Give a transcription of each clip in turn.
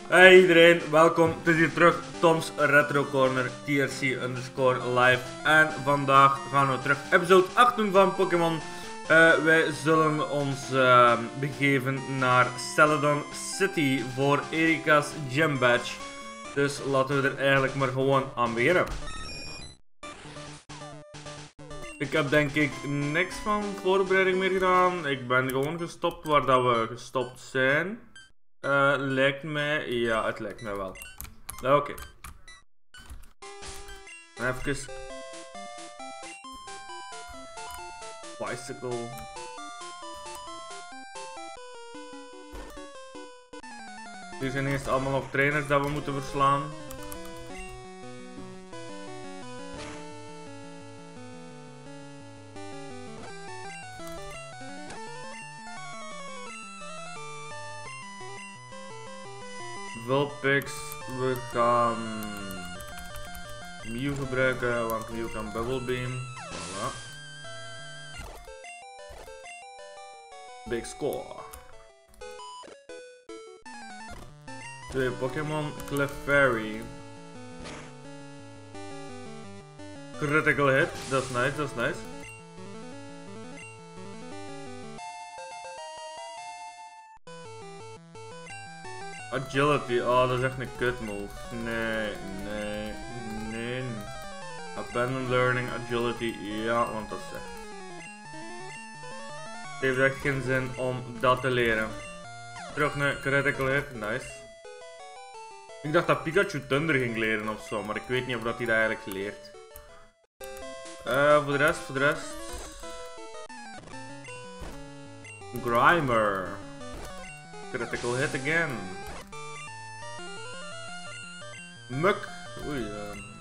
Hey iedereen, welkom. Het is hier terug Tom's Retro Corner, TRC_live. En vandaag gaan we terug episode 8 doen van Pokémon. Wij zullen ons begeven naar Celadon City voor Erika's Gym Badge. Dus laten we er eigenlijk maar gewoon aan beginnen. Ik heb denk ik niks van voorbereiding meer gedaan. Ik ben gewoon gestopt waar dat we gestopt zijn. Lijkt mij, ja, het lijkt mij wel. Oké. Even. Bicycle. Hier zijn eerst allemaal nog trainers dat we moeten verslaan. Vulpix, we gaan Mew gebruiken, want Mew kan Bubble Beam. Voilà. Big score. 2 Pokémon, Clefairy. Critical hit, dat is nice, dat is nice. Agility, oh dat is echt een kut move. Nee. Abandon learning, agility, ja, want dat is echt. Het heeft echt geen zin om dat te leren. Terug naar critical hit, nice. Ik dacht dat Pikachu Thunder ging leren ofzo, maar ik weet niet of dat hij dat eigenlijk leert. Voor de rest. Grimer. Critical hit again. Muk. Oei.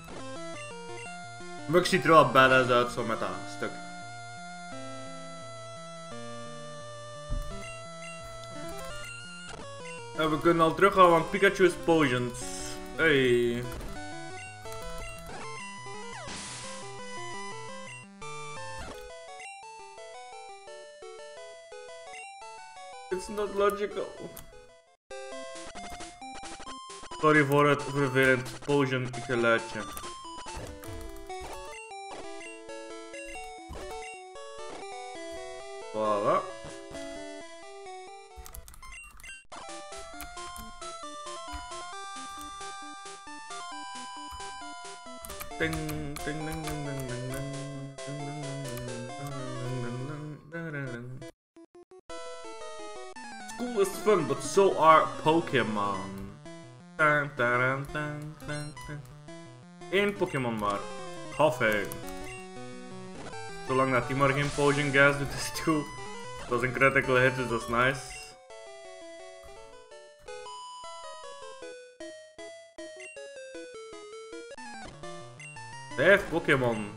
Muk ziet er wel badass uit zo met dat stuk. En we kunnen al teruggaan, want Pikachu is potions. Hey. It's not logical. Sorry voor het vervelend potion geluidje. Voilà. Ding ding ding ding ding ding ding. School is fun, but so are Pokémon. 1 Pokémon maar. Koffing. Zolang dat hij maar geen potion gas doet, is het goed. Dat is een critical hit, dus dat is nice. Vijf Pokémon.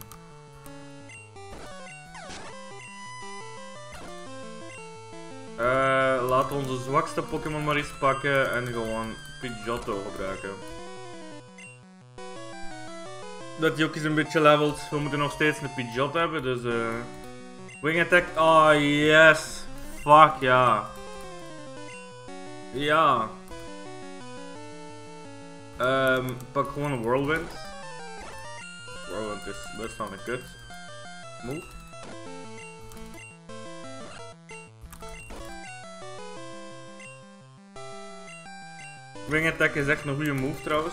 Laten we onze zwakste Pokémon maar eens pakken en gewoon Pidgeotto gebruiken. Dat hij ook eens een beetje levelt. We moeten nog steeds een Pidgeot hebben, dus Wing Attack, oh yes! Fuck ja! Ja! Pak gewoon een Whirlwind. Whirlwind is best wel een kut move. Wing Attack is echt een goede move trouwens.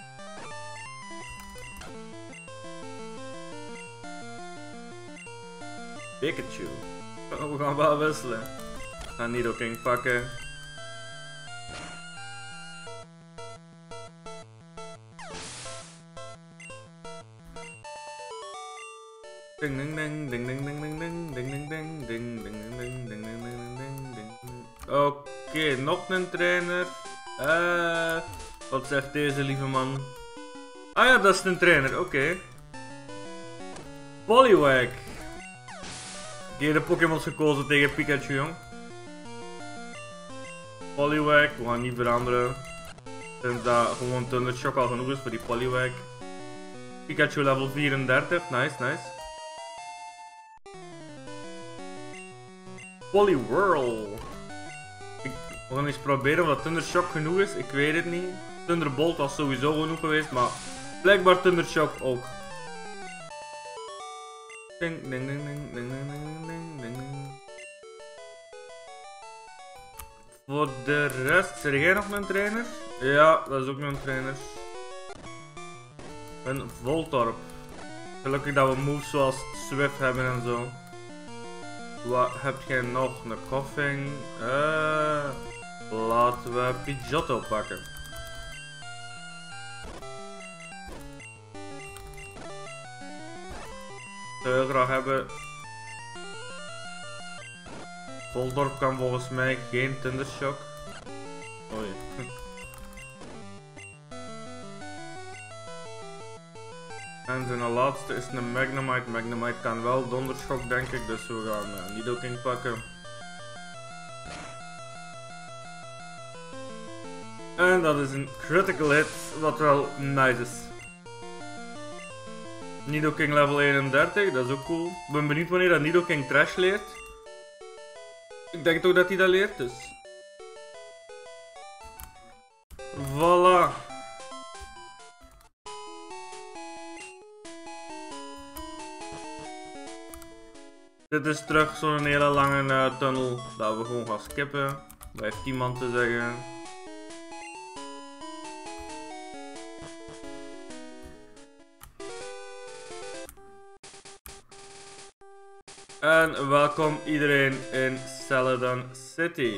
Pikachu. Oh, we gaan wel wisselen. We gaan Nidoking pakken. Ding ding ding ding ding ding ding ding ding ding ding ding ding ding ding ding ding ding. Oké, nog een trainer. Wat zegt deze lieve man? Ah ja, dat is een trainer, oké. Poliwag. Die heeft de Pokémons gekozen tegen Pikachu, jong. Poliwag, we gaan niet veranderen. Sinds dat gewoon Thundershock al genoeg is voor die Poliwag. Pikachu level 34, nice. Poliwhirl. We gaan eens proberen of dat Thundershock genoeg is. Ik weet het niet. Thunderbolt was sowieso genoeg geweest, maar blijkbaar Thundershock ook. Ding, ding, ding, ding, ding, ding, ding, ding. Voor de rest, zeg jij nog een trainer? Ja, dat is ook een trainer. Een Voltorb. Gelukkig dat we moves zoals Swift hebben en zo. Wat heb jij nog? Een Koffing. Laten we Pidgeotto pakken. Zou je graag hebben. Voltorb kan volgens mij geen Thundershock. Oei. En zijn laatste is een Magnemite. Magnemite kan wel Dondershock denk ik, dus we gaan Nidoking pakken. En dat is een critical hit, wat wel nice is. Nidoking level 31, dat is ook cool. Ik ben benieuwd wanneer dat Nidoking Trash leert. Ik denk toch dat hij dat leert, dus. Voilà. Dit is terug zo'n hele lange tunnel dat we gewoon gaan skippen. Blijft iemand te zeggen. En welkom iedereen in Celadon City.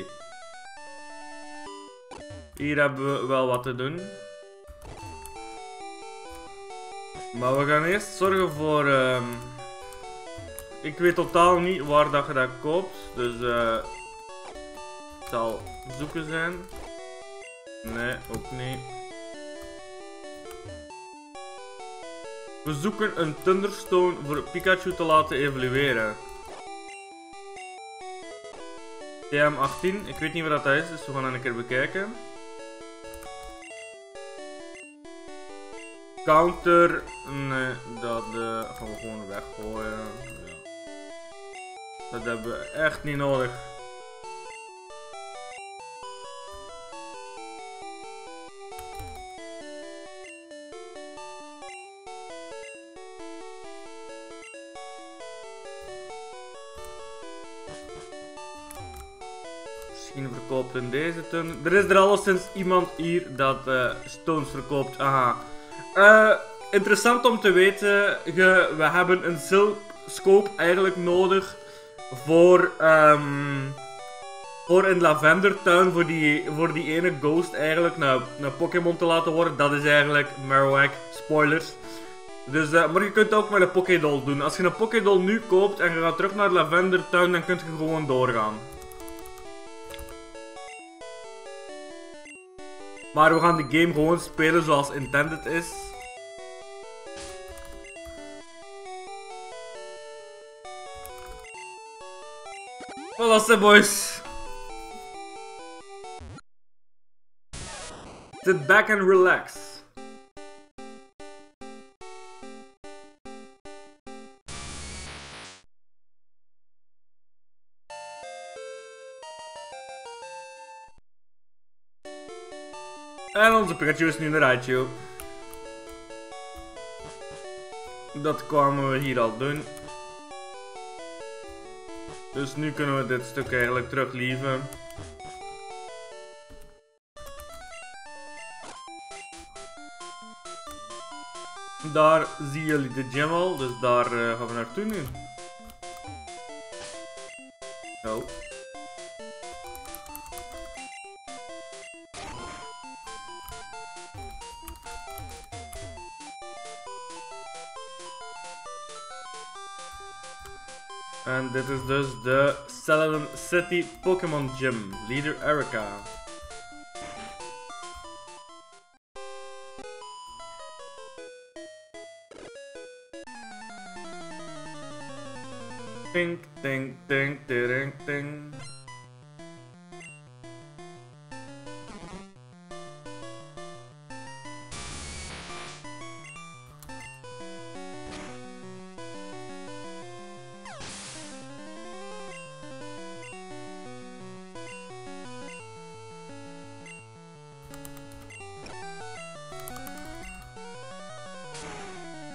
Hier hebben we wel wat te doen. Maar we gaan eerst zorgen voor... Ik weet totaal niet waar dat je dat koopt. Dus het zal zoeken zijn. Nee, ook niet. We zoeken een Thunderstone voor Pikachu te laten evolueren. TM18, ik weet niet wat dat is, dus we gaan dat een keer bekijken. Counter, nee, dat gaan we gewoon weggooien. Ja. Dat hebben we echt niet nodig. Misschien verkoopt in deze turn. Er is er alleszins iemand hier dat stones verkoopt. Aha. Interessant om te weten. We hebben een Silk Scope eigenlijk nodig voor een Lavendertuin voor die ene ghost eigenlijk een Pokémon te laten worden. Dat is eigenlijk Marowak. Spoilers. Dus, maar je kunt ook met een Pokédoll doen. Als je een Pokédoll nu koopt en je gaat terug naar Lavendertuin, dan kun je gewoon doorgaan. Maar we gaan de game gewoon spelen zoals intended is. Voilà, boys. Sit back and relax. En onze Pikachu is nu naar Raichu. Dat kwamen we hier al doen. Dus nu kunnen we dit stuk eigenlijk teruglieven. Daar zien jullie de gym al, dus daar gaan we naartoe nu. Oh. En dit is dus de Celadon City Pokémon Gym, Leader Erica. Ting, ting, ting, ting, ting.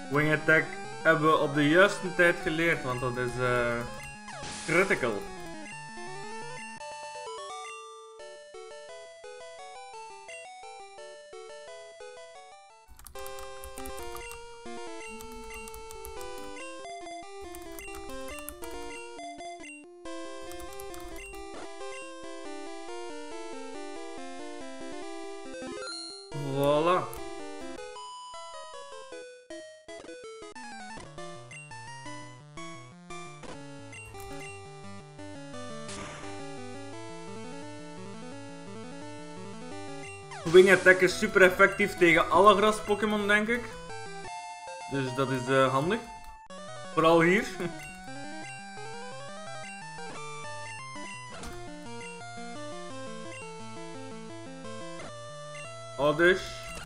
Wing Attack hebben we op de juiste tijd geleerd, want dat is critical. Voilà. Wing Attack is super effectief tegen alle gras Pokémon, denk ik. Dus dat is handig. Vooral hier. Oddish.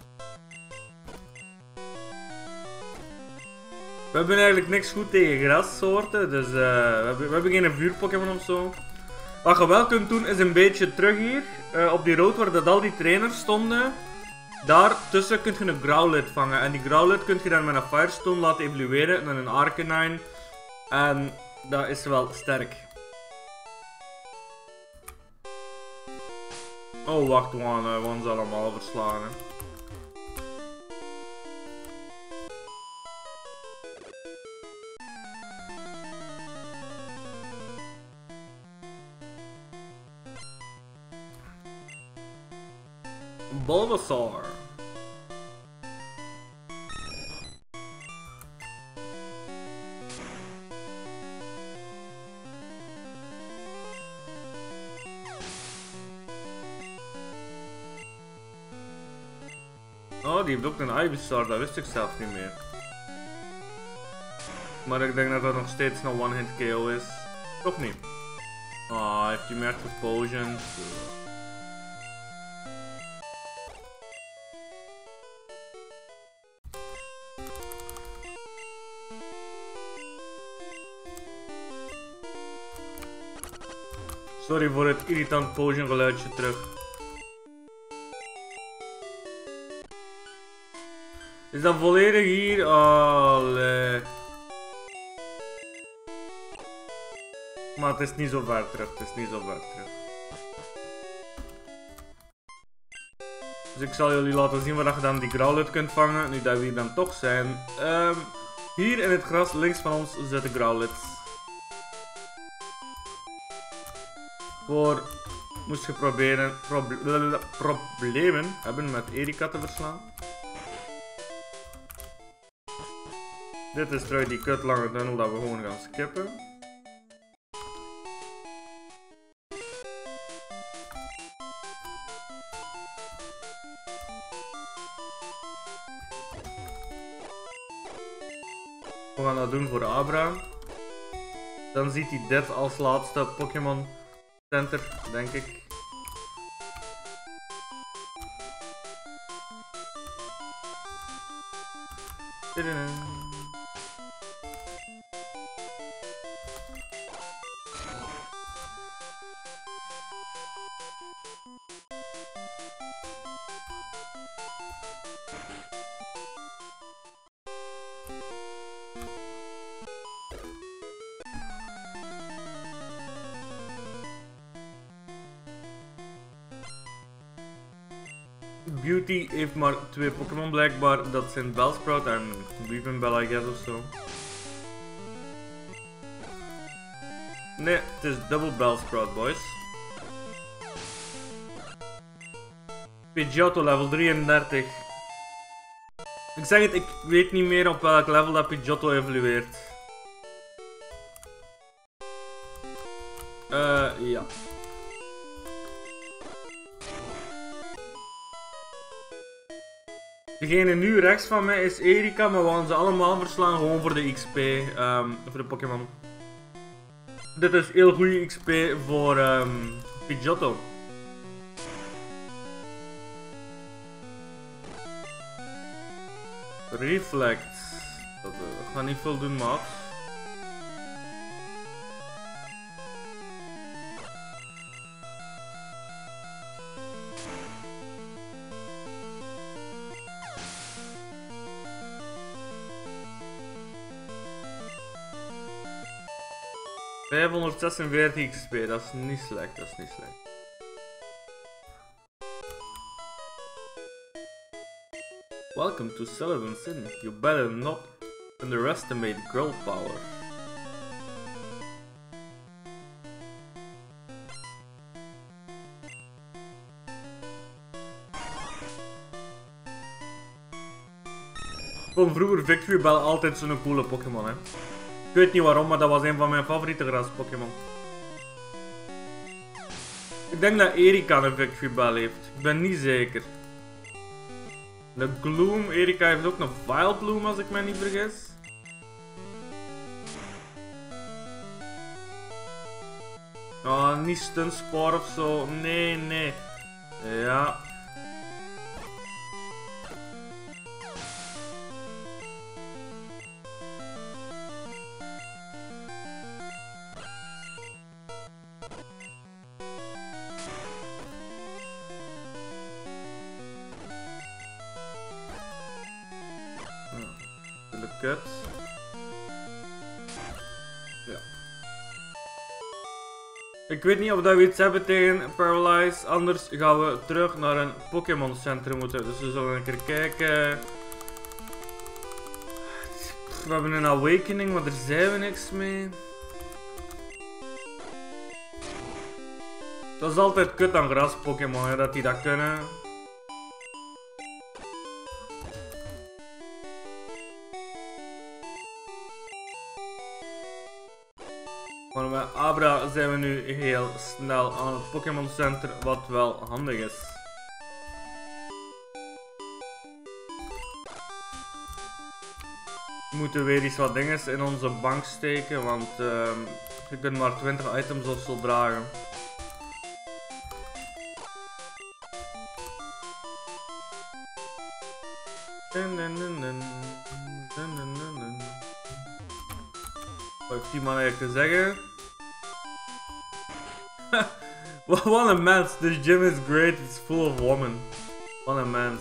We hebben eigenlijk niks goed tegen grassoorten, dus we hebben geen vuur-Pokémon of zo. Wat je wel kunt doen is een beetje terug hier, op die road waar dat al die trainers stonden. Daartussen kun je een Growlithe vangen en die Growlithe kun je dan met een Firestone laten evolueren naar een Arcanine. En dat is wel sterk. Oh wacht, we gaan ze allemaal verslaan. Hè. Bulbasaur. Oh, die heeft ook een Ivysaur, dat wist ik zelf niet meer. Maar ik denk dat dat nog steeds een one-hit KO is. Toch niet? Ah, heeft hij meer potions? Sorry voor het irritant potion geluidje terug. Is dat volledig hier? Allee. Maar het is niet zo ver terug, het is niet zo ver terug. Dus ik zal jullie laten zien waar je dan die Growlithe kunt vangen, nu dat we hier dan toch zijn. Hier in het gras links van ons zitten Growlithes. Voor moest je proberen problemen hebben met Erika te verslaan. Dit is trouwens die kut lange tunnel dat we gewoon gaan skippen. We gaan dat doen voor Abra. Dan ziet hij dit als laatste Pokémon Center, denk ik. Beauty heeft maar 2 Pokémon blijkbaar, dat zijn Bellsprout en Weepinbell I guess ofzo. Nee, het is dubbel Bellsprout boys. Pidgeotto level 33. Ik zeg het, ik weet niet meer op welk level dat Pidgeotto evolueert. Ja. Degene nu rechts van mij is Erika, maar we gaan ze allemaal verslaan gewoon voor de XP, voor de Pokémon. Dit is heel goede XP voor Pidgeotto. Reflect. Dat gaat niet veel doen, maat. 546 XP, dat is niet slecht, dat is niet slecht. Welcome to Sullivan's Inn. You better not underestimate girl power. Ik vond vroeger Victory Bell altijd zo'n coole Pokémon, hè. Ik weet niet waarom, maar dat was een van mijn favoriete gras Pokémon. Ik denk dat Erika een Victory Bell heeft. Ik ben niet zeker. De Gloom, Erika heeft ook een Vileplume als ik mij niet vergis. Oh, niet Stunspore of zo. Nee, nee. Ja. Kut. Ja. Ik weet niet of dat we iets hebben tegen Paralyze, anders gaan we terug naar een Pokémon Center moeten. Dus we zullen een keer kijken. We hebben een Awakening, maar daar zijn we niks mee. Dat is altijd kut aan gras Pokémon, dat die dat kunnen. Maar met Abra zijn we nu heel snel aan het Pokémon Center, wat wel handig is. We moeten weer eens wat dingen in onze bank steken, want je kunt maar 20 items of zo dragen. Wat heeft die man eigenlijk te zeggen? What a mens, this gym is great, it's full of women. What a mens.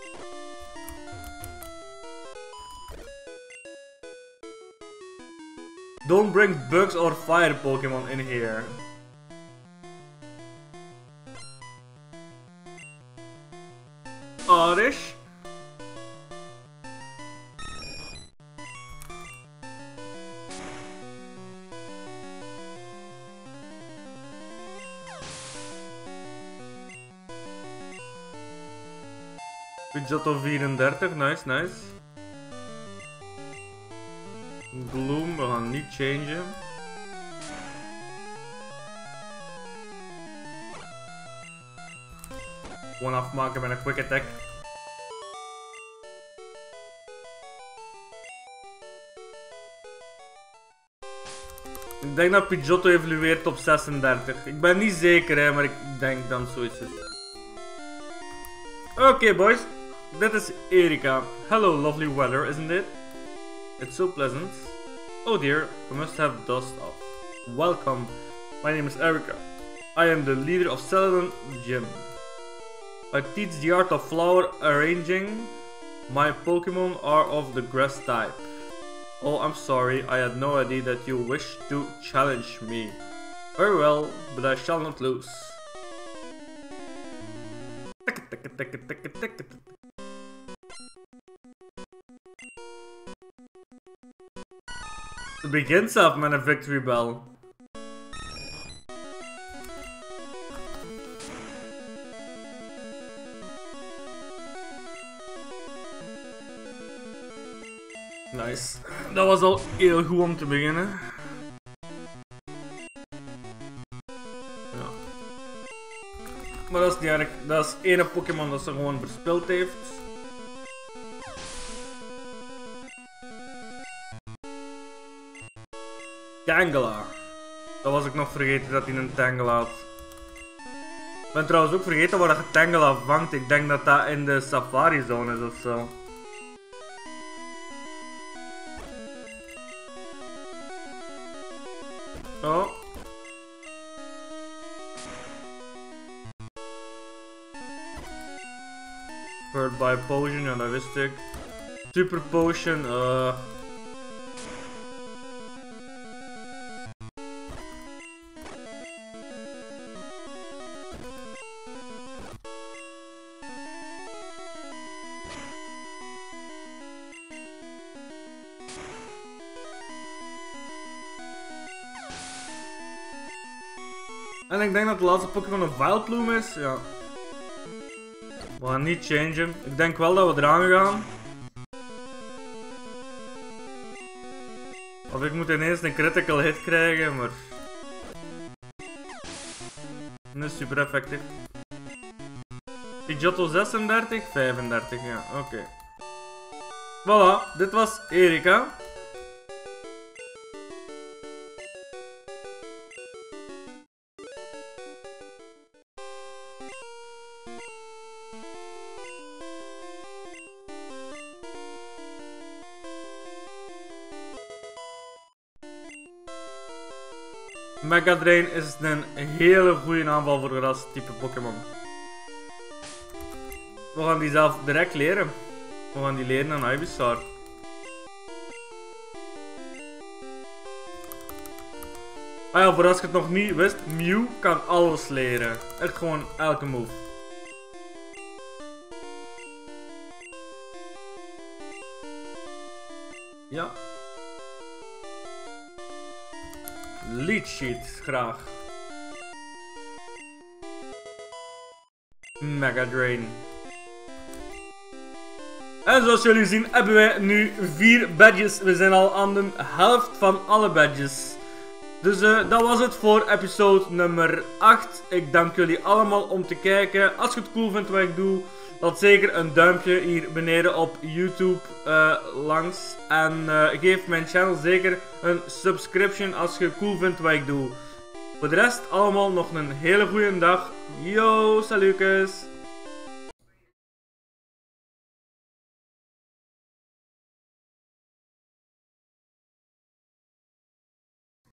Don't bring bugs or fire Pokemon in here. Arish? Pidgeotto 34, nice, nice. Gloom, we gaan niet changen. Gewoon afmaken met een quick attack. Ik denk dat Pidgeotto evolueert op 36. Ik ben niet zeker, hè, maar ik denk dan zoiets is. Oké, boys. Dit is Erika. Hello, lovely weather, isn't it? It's so pleasant. Oh dear, we must have dust off. Welcome. My name is Erika. I am the leader of Celadon Gym. I teach the art of flower arranging. My Pokemon are of the grass type. Oh, I'm sorry, I had no idea that you wished to challenge me. Very well, but I shall not lose. Het begint zelf met een Victory Bell. Nice. Dat was al heel goed om te beginnen. Ja. Maar dat is niet erg. Dat is ene Pokémon dat ze gewoon verspild heeft. Tangela. Dat was ik nog vergeten dat hij een Tangela had. Ik ben trouwens ook vergeten waar je Tangela vangt. Ik denk dat dat in de Safari Zone is ofzo. Oh. Hurt by Potion, ja dat wist ik. Super Potion, En ik denk dat de laatste Pokémon een Vileplume is. Ja. We gaan niet changen. Ik denk wel dat we eraan gaan. Of ik moet ineens een critical hit krijgen, maar... Dat is super effectief. Pidgeotto 36, 35, ja, oké. Voilà, dit was Erika. Mega Drain is een hele goede aanval voor dat type Pokémon. We gaan die zelf direct leren. We gaan die leren aan Ivysaur. Ah ja, voor als je het nog niet wist, Mew kan alles leren. Echt gewoon elke move. Ja. Lead Sheet, graag. Mega Drain. En zoals jullie zien hebben wij nu 4 badges. We zijn al aan de helft van alle badges. Dus dat was het voor episode nummer 8. Ik dank jullie allemaal om te kijken. Als je het cool vindt wat ik doe, laat zeker een duimpje hier beneden op YouTube langs. En geef mijn channel zeker een subscription als je cool vindt wat ik doe. Voor de rest allemaal nog een hele goede dag. Yo, salutjes!